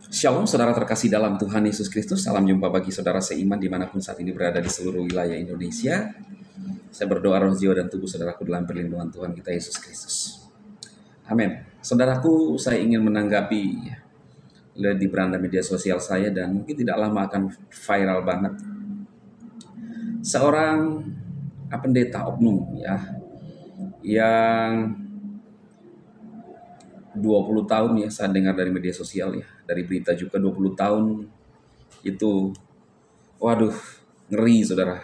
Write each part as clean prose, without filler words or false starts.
Shalom saudara terkasih dalam Tuhan Yesus Kristus. Salam jumpa bagi saudara seiman dimanapun saat ini berada di seluruh wilayah Indonesia. Saya berdoa roh jiwa dan tubuh saudaraku dalam perlindungan Tuhan kita Yesus Kristus. Amin. Saudaraku, saya ingin menanggapi di beranda media sosial saya dan mungkin tidak lama akan viral banget. Seorang pendeta oknum yang 20 tahun saya dengar dari media sosial dari berita juga 20 tahun itu, waduh, ngeri saudara.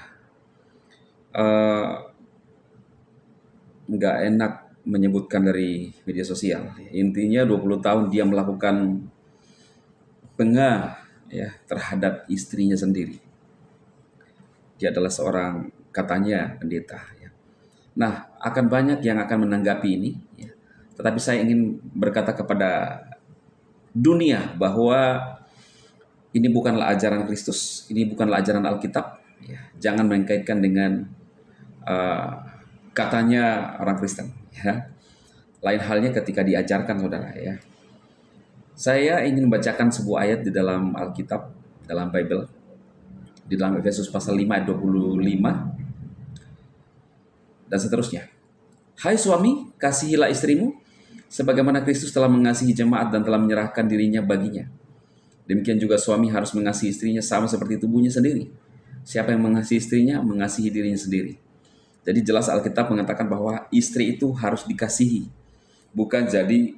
Nggak enak menyebutkan dari media sosial. Intinya 20 tahun dia melakukan pengah terhadap istrinya sendiri. Dia adalah seorang katanya pendeta. Nah, akan banyak yang akan menanggapi ini. Tetapi saya ingin berkata kepada dunia bahwa ini bukanlah ajaran Kristus, ini bukanlah ajaran Alkitab. Jangan mengkaitkan dengan katanya orang Kristen. Lain halnya ketika diajarkan saudara. Saya ingin membacakan sebuah ayat di dalam Alkitab, dalam Bible, di dalam Efesus pasal 5 ayat 25 dan seterusnya. Hai suami, kasihilah istrimu sebagaimana Kristus telah mengasihi jemaat dan telah menyerahkan dirinya baginya. Demikian juga suami harus mengasihi istrinya sama seperti tubuhnya sendiri. Siapa yang mengasihi istrinya, mengasihi dirinya sendiri. Jadi jelas Alkitab mengatakan bahwa istri itu harus dikasihi. Bukan jadi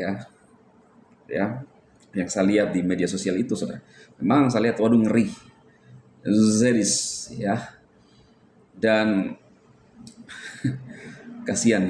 yang saya lihat di media sosial itu saudara. Memang saya lihat waduh ngeri. Zedis dan kasihan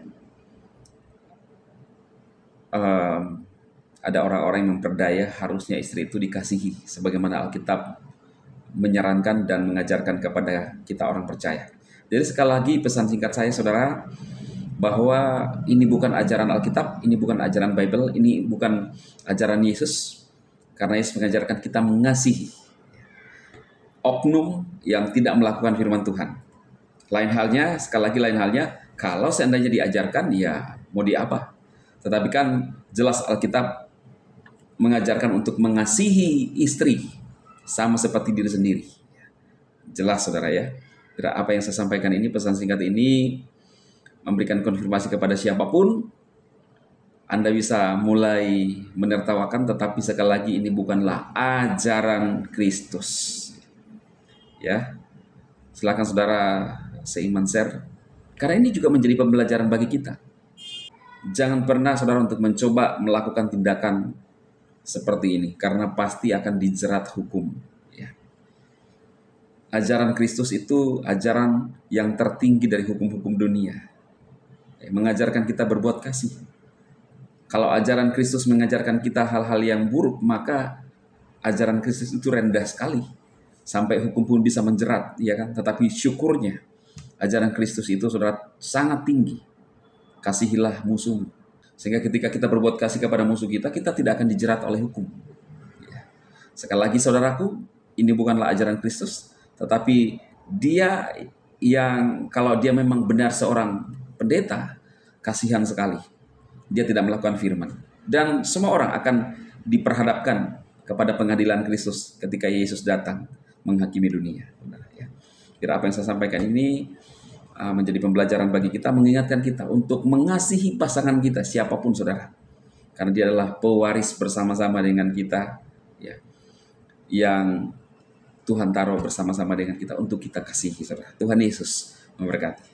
ada orang-orang yang memperdaya harusnya istri itu dikasihi sebagaimana Alkitab menyarankan dan mengajarkan kepada kita orang percaya. Jadi sekali lagi pesan singkat saya saudara, bahwa ini bukan ajaran Alkitab, ini bukan ajaran Bible, ini bukan ajaran Yesus. Karena Yesus mengajarkan kita mengasihi oknum yang tidak melakukan firman Tuhan. Lain halnya, sekali lagi lain halnya, kalau seandainya diajarkan, ya mau di apa? Tetapi kan jelas Alkitab mengajarkan untuk mengasihi istri sama seperti diri sendiri. Jelas saudara ya. Apa yang saya sampaikan ini, pesan singkat ini memberikan konfirmasi kepada siapapun. Anda bisa mulai menertawakan, tetapi sekali lagi ini bukanlah ajaran Kristus. Silakan saudara seiman share. Karena ini juga menjadi pembelajaran bagi kita. Jangan pernah saudara untuk mencoba melakukan tindakan seperti ini, karena pasti akan dijerat hukum. Ajaran Kristus itu ajaran yang tertinggi dari hukum-hukum dunia. Mengajarkan kita berbuat kasih. Kalau ajaran Kristus mengajarkan kita hal-hal yang buruk, maka ajaran Kristus itu rendah sekali. Sampai hukum pun bisa menjerat, Tetapi syukurnya, ajaran Kristus itu saudara sangat tinggi. Kasihilah musuhmu. Sehingga ketika kita berbuat kasih kepada musuh kita, kita tidak akan dijerat oleh hukum. Sekali lagi saudaraku, ini bukanlah ajaran Kristus, tetapi dia yang kalau dia memang benar seorang pendeta, kasihan sekali. Dia tidak melakukan firman. Dan semua orang akan diperhadapkan kepada pengadilan Kristus ketika Yesus datang menghakimi dunia. Kira apa yang saya sampaikan ini menjadi pembelajaran bagi kita, mengingatkan kita untuk mengasihi pasangan kita, siapapun saudara. Karena dia adalah pewaris bersama-sama dengan kita, yang Tuhan taruh bersama-sama dengan kita untuk kita kasihi saudara. Tuhan Yesus memberkati.